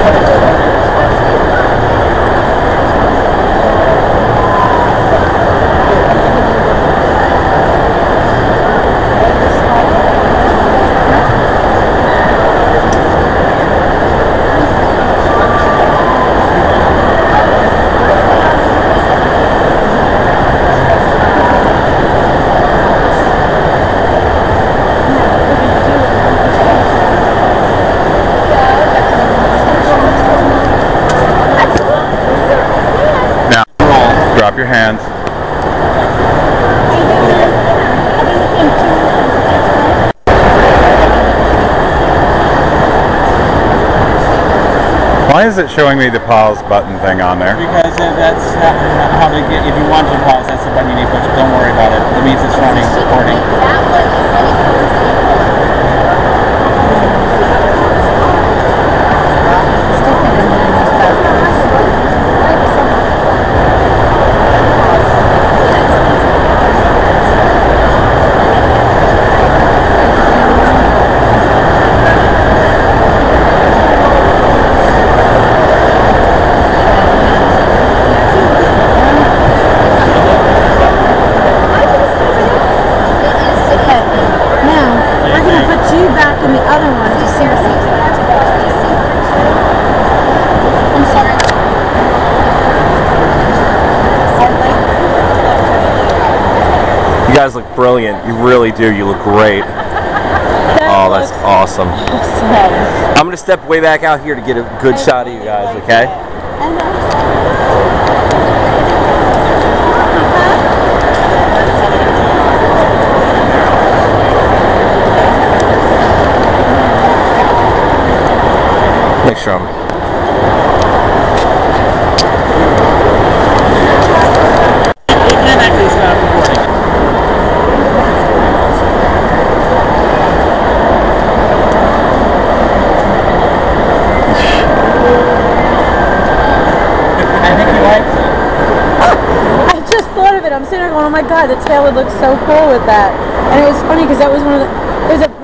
Drop your hands. Why is it showing me the pause button thing on there? Because that's how to get, if you want to pause, that's the button you need to push. Don't worry about it. It means it's running, recording. You guys look brilliant. You really do. You look great. Oh, that's awesome. I'm going to step way back out here to get a good shot of you guys, okay? Make sure I'm... I'm sitting there going, oh my god, the tail would look so cool with that. And it was funny because that was one of the, it was a